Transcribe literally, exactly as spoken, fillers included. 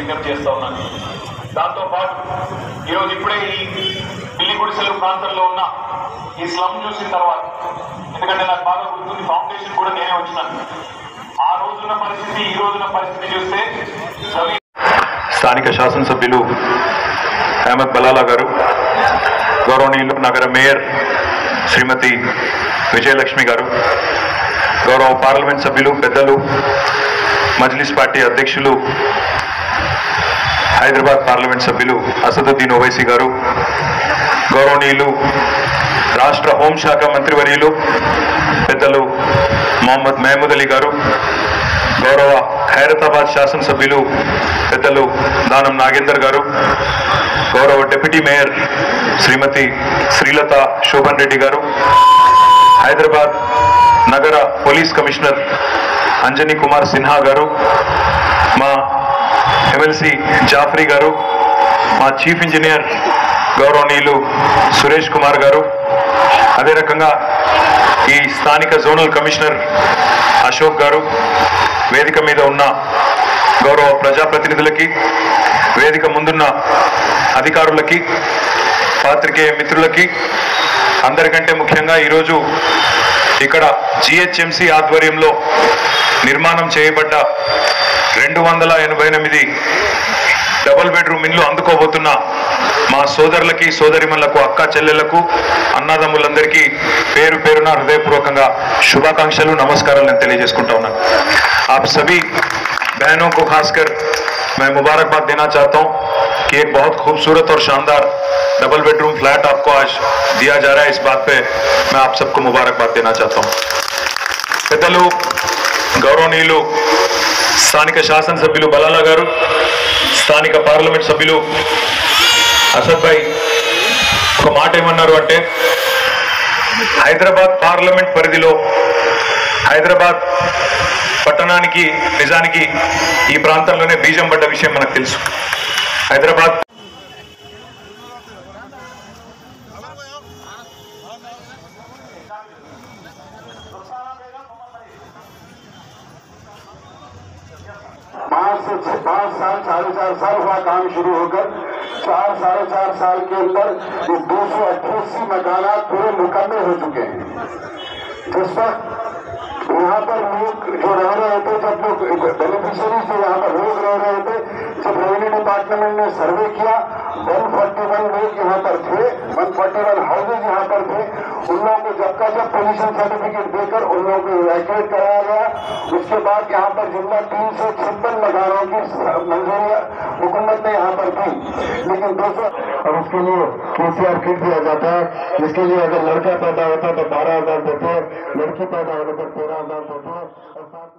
విజ్ఞప్తి చేస్తా ఉన్నాను. దాంతోపాటు ఈరోజు ఇప్పుడే ఈ పిల్లి గుడిసెలు ప్రాంతంలో ఉన్న ఈ స్లమ్ చూసిన తర్వాత, ఎందుకంటే నాకు బాగా గుర్తుంది, ఫౌండేషన్ కూడా నేనే వచ్చినాను. ఆ రోజున పరిస్థితి ఈ రోజున పరిస్థితి చూస్తే స్థానిక శాసనసభ్యులు అహ్మద్ బలాలా గారు, గౌరవనీయులు నగర మేయర్ శ్రీమతి విజయలక్ష్మి గారు, గౌరవ పార్లమెంట్ సభ్యులు పెద్దలు, మజ్లిస్ పార్టీ అధ్యక్షులు హైదరాబాద్ పార్లమెంట్ సభ్యులు అసదుద్దీన్ ఓవైసీ గారు, గౌరవనీయులు రాష్ట్ర హోంశాఖ మంత్రివర్యులు పెద్దలు మొహమ్మద్ మహమూద్ అలీ గారు, గౌరవ ఖైరతాబాద్ శాసనసభ్యులు పెద్దలు దానం నాగేందర్ గారు, గౌరవ డిప్యూటీ మేయర్ శ్రీమతి శ్రీలత శోభన్ రెడ్డి గారు, హైదరాబాద్ నగర పోలీస్ కమిషనర్ అంజనీ కుమార్ సిన్హా గారు, మా ఎమ్మెల్సీ జాఫ్రీ గారు, మా చీఫ్ ఇంజనీర్ గౌరవనీయులు సురేష్ కుమార్ గారు, అదే రకంగా ఈ స్థానిక జోనల్ కమిషనర్ అశోక్ గారు, వేదిక మీద ఉన్న గౌరవ ప్రజాప్రతినిధులకి, వేదిక ముందున్న అధికారులకి, పాత్రికేయ మిత్రులకి, అందరికంటే ముఖ్యంగా ఈరోజు ఇక్కడ జిహెచ్ఎంసి ఆధ్వర్యంలో నిర్మాణం చేయబడ్డ రెండు వందల ఎనభై ఎనిమిది డబుల్ బెడ్రూమ్ ఇండ్లు అందుకోబోతున్న మా సోదరులకి, సోదరిమణులకు, అక్క చెల్లెళ్లకు, అన్నదమ్ములందరికీ పేరు పేరున హృదయపూర్వకంగా శుభాకాంక్షలు, నమస్కారాలు నేను తెలియజేసుకుంటా ఉన్నాను. आप सभी बहनों को खासकर मैं मुबारकबाद देना चाहता हूं कि एक बहुत खूबसूरत और शानदार डबल बेडरूम फ्लैट आपको आज दिया जा रहा है। इस बात पे मैं आप सबको मुबारकबाद देना चाहता हूं। పెద్దలు గౌరవనీయులు స్థానిక శాసనసభ్యులు బలాలా గారు, స్థానిక పార్లమెంట్ సభ్యులు అసద్ భాయ్ ఒక మాట ఏమన్నారు అంటే, హైదరాబాద్ పార్లమెంట్ పరిధిలో హైదరాబాద్ పట్టణానికి నిజానికి ఈ ప్రాంతంలోనే బీజం పడ్డ విషయం మనకు తెలుసు. హైదరాబాద్ पाँच से पाँच साल साढ़े चार साल हुआ काम शुरू होकर चार साढ़े चार साल के अंदर ये दो सौ अट्ठासी मकानात पूरे मुकम्मल हो चुके हैं। जिस वक्त यहाँ पर लोग जो रह रहे थे, जब लोग बेनिफिशियरी से यहाँ पर लोग रह रहे थे, जब रेवेन्यू डिपार्टमेंट ने सर्वे किया, एक सौ इकतालीस लोग यहाँ पर थे, एक सौ इकतालीस हाउसेज यहाँ पर थे। उन लोगों को जब का जब पोजीशन सर्टिफिकेट देकर उन लोगों को इवैक्यूएट कराया गया। उसके बाद यहाँ पर जितना तीन सौ छप्पन मकानों की मंजूरी हुकूमत ने यहाँ पर दी, लेकिन दो सौ और उसके लिए केसीआर किट दिया जाता है, जिसके लिए अगर लड़का पैदा होता तो बारह हजार देते, लड़की पैदा होने पर तेरह हजार देते और साथ